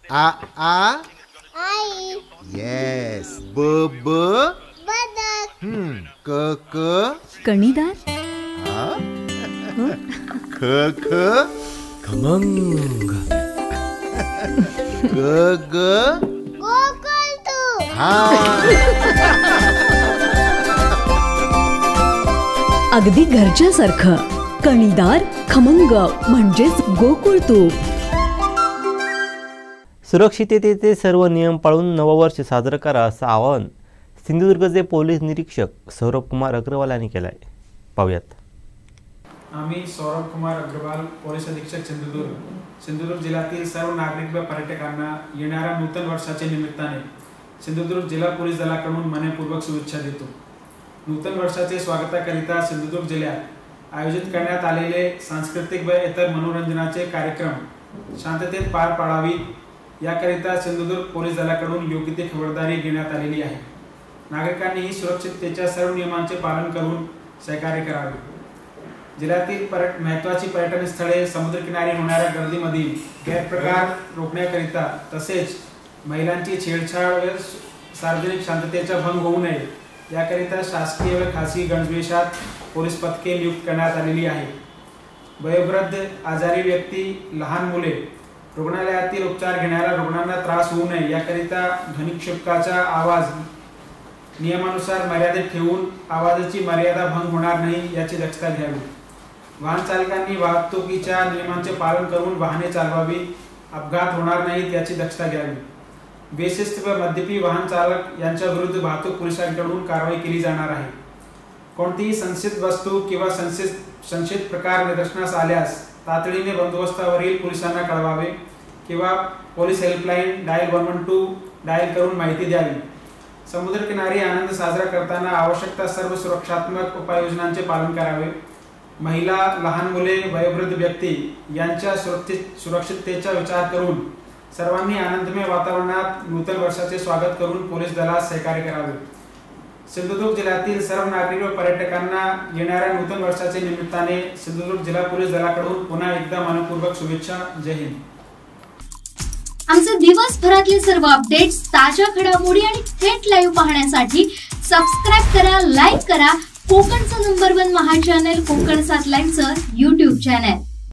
आ आई. Yes. ब ब बदक. क क कणीदार. ख ख खमंग. ग ग गोकुळतू. हा. अगदी घरच्यासारखं. कणीदार खमंग म्हणजेच गोकुळ तूप. सुरक्षिततेचे सर्व नियम पाळून नववर्ष साजरं करा असं आवाहन सिंधुदुर्गचे पोलीस निरीक्षक सौरभ कुमार अग्रवाल यांनी केलं आहे. पाहूयात. आम्ही सौरभ कुमार अग्रवाल, पोलीस अधीक्षक सिंधुदुर्ग जिल्ह्यातील सर्व नागरिक व पर्यटकांना येणाऱ्या नूतन वर्षाच्या निमित्ताने सिंधुदुर्ग जिल्हा पोलीस दलाकडून मनपूर्वक शुभेच्छा देतो. नूतन वर्षाचे स्वागताकरिता सिंधुदुर्ग जिल्ह्यात आयोजित करण्यात आलेले सांस्कृतिक व इतर मनोरंजनाचे कार्यक्रम शांततेत पार पाडावीत याकरिता सिंधुदुर्ग पोलीस दलाकडून योग्य ती खबरदारी घेण्यात आलेली आहे. नागरिकांनीही सुरक्षिततेच्या सर्व नियमांचे पालन करून सहकार्य करावे. जिल्ह्यातील महत्त्वाची पर्यटन स्थळे, समुद्रकिनारी होणाऱ्या गर्दीमधील गैरप्रकार रोखण्याकरिता तसेच महिलांची छेडछाड व सार्वजनिक शांततेचा भंग होऊ नये याकरिता शासकीय व खासगी गणवेशात पोलीस पथके नियुक्त करण्यात आलेली आहे. वयोवृद्ध, आजारी व्यक्ती, लहान मुले, रुग्णालयातील उपचार घेणाऱ्या रुग्णांना त्रास होऊ नये याकरिता ध्वनिक्षेपकाचा आवाज नियमानुसार मर्यादित ठेवून आवाजाची मर्यादा भंग होणार नाही याची दक्षता घ्यावी. वाहन चालकांनी वाहतुकीच्या नियमांचे पालन करून वाहने चालवावी, अपघात होणार नाहीत याची दक्षता घ्यावी. बेशिस्त व मद्यपी वाहन चालक यांच्या विरुद्ध वाहतूक पोलिसांकडून कारवाई केली जाणार आहे. कोणतीही संशयित वस्तू किंवा संशयित प्रकार निदर्शनास आल्यास तातडीने बंदोबस्तावरील पोलिसांना कळवावे किंवा पोलीस हेल्पलाईन डायल 112 डायल करून माहिती द्यावी. समुद्रकिनारी आनंद साजरा करताना आवश्यक सर्व सुरक्षात्मक उपाययोजनांचे पालन करावे. महिला, लहान मुले, वयोवृद्ध व्यक्ती यांच्या सुरक्षिततेचा विचार करून सर्वांनी आनंदमय वातावरणात नूतन वर्षाचे स्वागत करून पोलीस दलात सहकार्य करावे. सिंधुदुर्ग जिल्ह्यातील सर्व नागरिक व पर्यटकांना येणाऱ्या नूतन वर्षाच्या निमित्ताने सिंधुदुर्ग जिल्हा पोलीस दलाकडून पुन्हा एकदा मनपूर्वक शुभेच्छा. जय हिंद. आमचे दिवसभरातले सर्व अपडेट्स, ताज्या घडामोडी आणि थेट लाईव्ह पाहण्यासाठी सबस्क्राईब करा, लाईक करा कोकणचं नंबर 1 महा चॅनल कोकण 7 लाईनचं YouTube चॅनल.